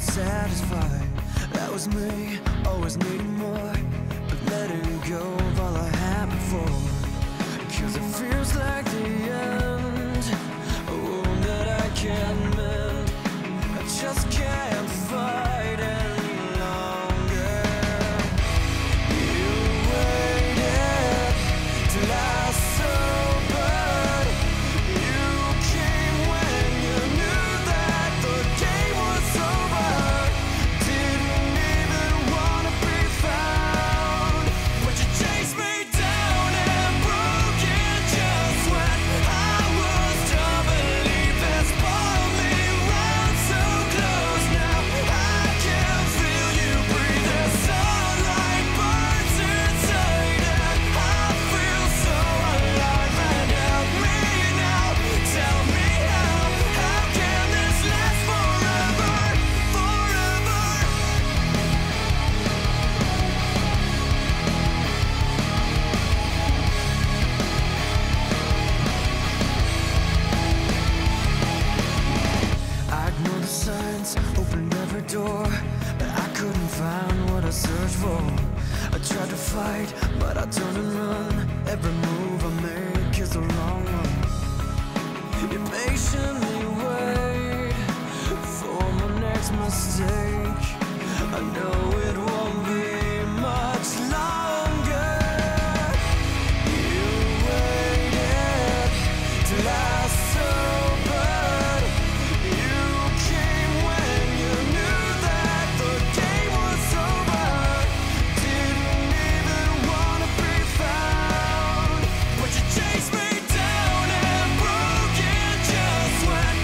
satisfied. That was me, always needing more, but letting go of all I had before. 'Cause it feels like the end, a wound that I can't mend. I just can't fight any longer. You waited till I sobered. You came when you knew that the game was over. Didn't even wanna be found, but you chased me down and broke it just when I was done. Believe this pulled me round so close. Now I can feel you breathe. The sunlight burns inside, and I feel so alive. And help me now, tell me how can this last forever, forever? I ignored the signs, opened every door, but I couldn't find what I searched for. I tried to fight, but I turned and run. Every move I make is the wrong one. You patiently wait for my next mistake. I know it won't be much longer. You waited till I sobered. You came when you knew that the game was over. Didn't even wanna be found, but you chased me down and broke it just when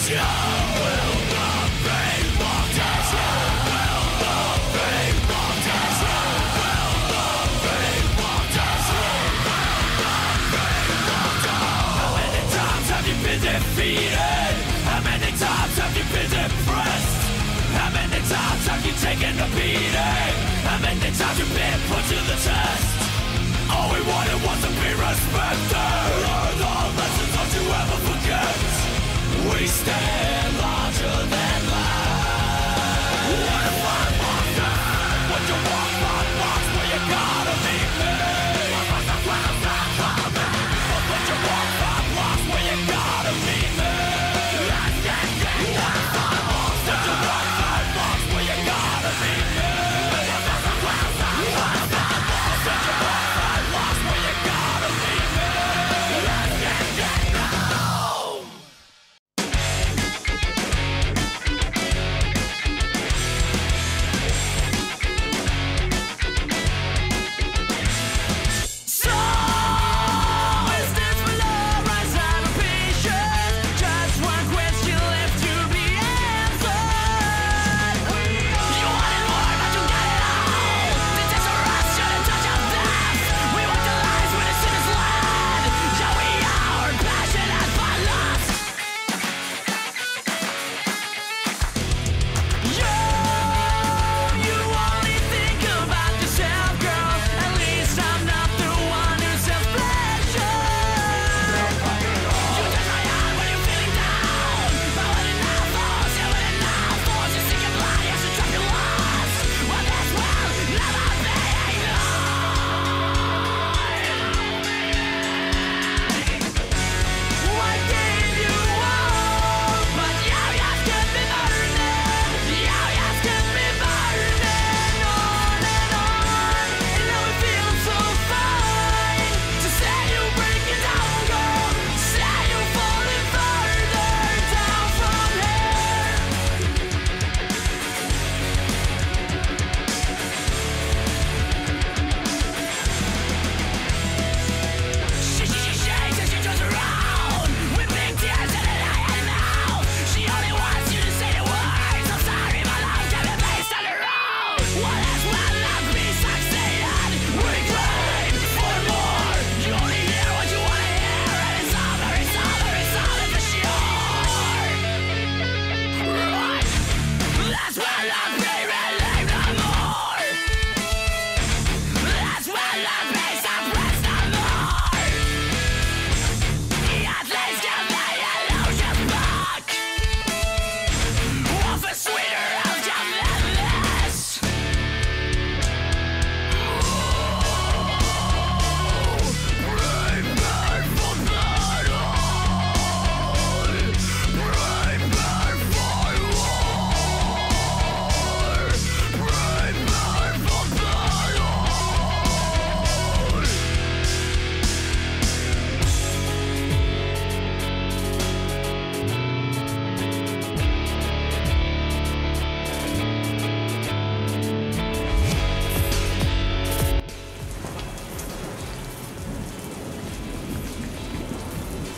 Defeated. How many times have you been depressed? How many times have you taken a beating? How many times you been put to the test? All we wanted was to be respected. Learn the lessons, don't you ever forget. We stand